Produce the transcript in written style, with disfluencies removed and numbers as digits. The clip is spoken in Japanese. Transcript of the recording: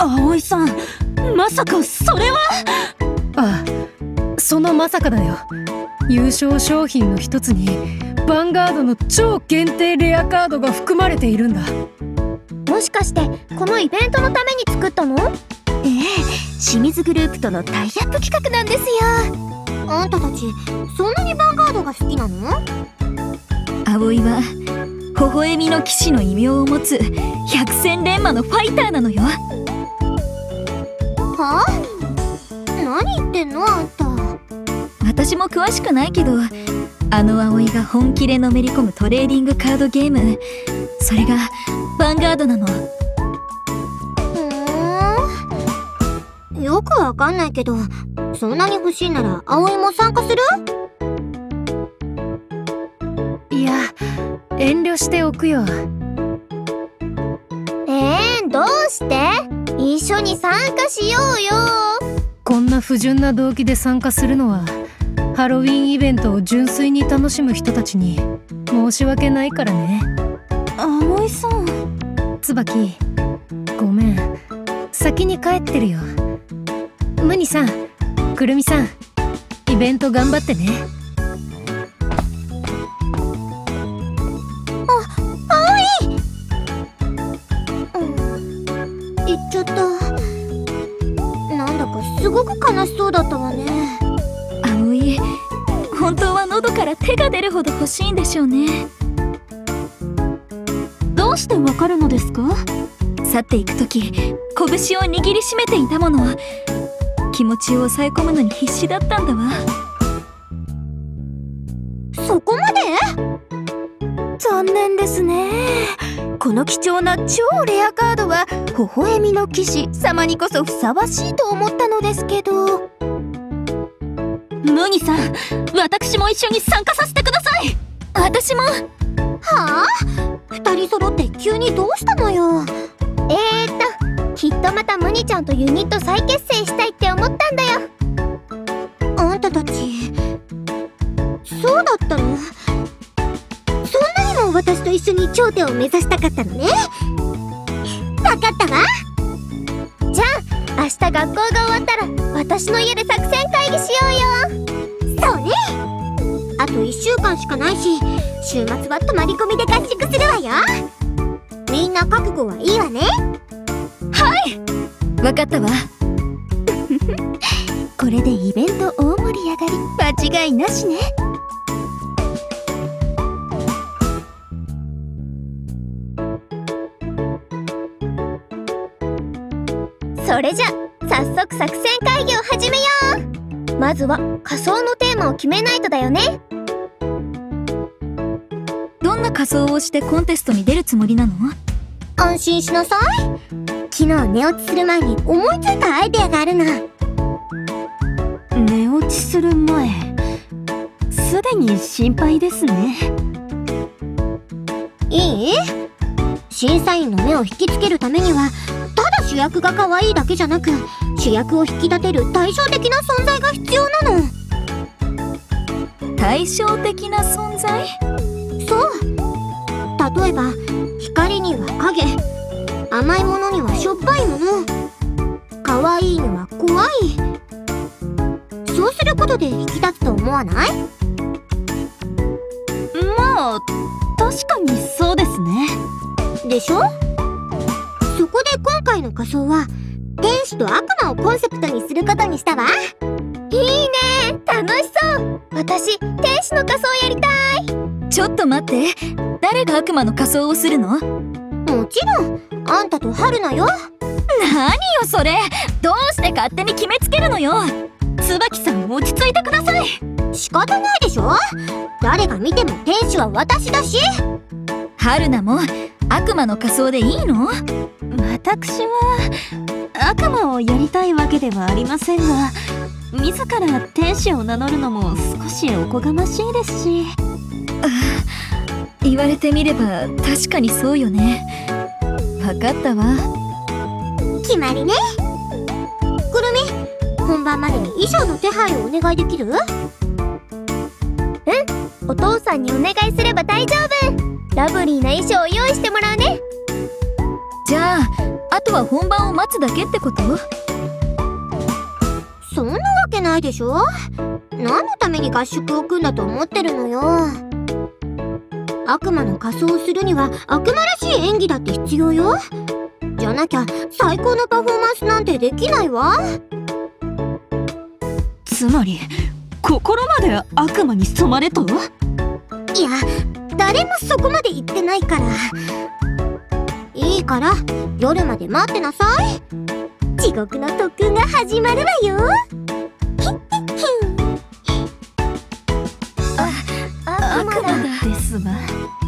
葵さん、まさかそれは。 ああ、そのまさかだよ。優勝商品の一つにヴァンガードの超限定レアカードが含まれているんだ。 もしかしてこのイベントのために作ったの？ 清水グループとのタイアップ企画なんですよ。 あんたたちそんなにヴァンガードが好きなの？ 葵は微笑みの騎士の異名を持つ百戦錬磨のファイターなのよ。 はあ？何言ってんのあんた。 私も詳しくないけど、あの葵が本気でのめり込むトレーディングカードゲーム、それがヴァンガードなの。 よくわかんないけど、そんなに欲しいなら葵も参加する？ いや、遠慮しておくよ。 どうして？一緒に参加しようよ。 こんな不純な動機で参加するのは、ハロウィンイベントを純粋に楽しむ人たちに申し訳ないからね。 葵さん。 椿、ごめん。先に帰ってるよ。ムニさん、くるみさん、イベント頑張ってね。 葵！行っちゃった。なんだかすごく悲しそうだったわね。 葵、本当は喉から手が出るほど欲しいんでしょうね。どうしてわかるのですか？去っていく時、拳を握りしめていたもの。気持ちを抑え込むのに必死だったんだわ。 そこまで？ 残念ですね。この貴重な超レアカードは微笑みの騎士様にこそふさわしいと思ったのですけど。麦さん、私も一緒に参加させてください。私も。 はあ？二人揃って急にどうしたのよ。きっとまたムニちゃんとユニット再結成したいって思ったんだよ。あんたたち、そうだったの？そんなにも私と一緒に頂点を目指したかったのね。わかったわ。じゃあ明日学校が終わったら私の家で作戦会議しようよ。そうね。あと1週間しかないし、週末は泊まり込みで合宿するわよ。みんな覚悟はいいわね。 はい、わかったわ。これでイベント大盛り上がり間違いなしね。 それじゃ早速作戦会議を始めよう。まずは仮装のテーマを決めないとだよね。 どんな仮装をしてコンテストに出るつもりなの？ 安心しなさい。昨日寝落ちする前に思いついたアイデアがあるの。 寝落ちする前、すでに心配ですね。 いい？審査員の目を引きつけるためには、ただ主役が可愛いだけじゃなく、主役を引き立てる対照的な存在が必要なの。 対照的な存在？ そう。例えば光には影、甘いものにはしょっぱいもの、可愛いには怖い。そうすることで引き立つと思わない？ まあ確かにそうですね。 でしょ？そこで今回の仮装は天使と悪魔をコンセプトにすることにしたわ。いいね、楽しそう。私天使の仮装やりたい。 ちょっと待って、誰が悪魔の仮装をするの？ もちろんあんたと春菜よ。 何よそれ、どうして勝手に決めつけるのよ。椿さん、落ち着いてください。 仕方ないでしょ。誰が見ても天使は私だし。 春菜も悪魔の仮装でいいの？私は悪魔をやりたいわけではありませんが、自ら天使を名乗るのも少しおこがましいですし。言われてみれば確かにそうよね。分かったわ。 決まりね。くるみ、本番までに衣装の手配をお願いできる？お父さんにお願いすれば大丈夫。ラブリーな衣装を用意してもらうね。 じゃああとは本番を待つだけってこと？ そんなわけないでしょ。何のために合宿を組んだと思ってるのよ。悪魔の仮装をするには悪魔らしい演技だって必要よ。じゃなきゃ最高のパフォーマンスなんてできないわ。 つまり心まで悪魔に染まれと？ いや、誰もそこまで言ってないから。いいから夜まで待ってなさい。地獄の特訓が始まるわよ。 悪魔ですわ。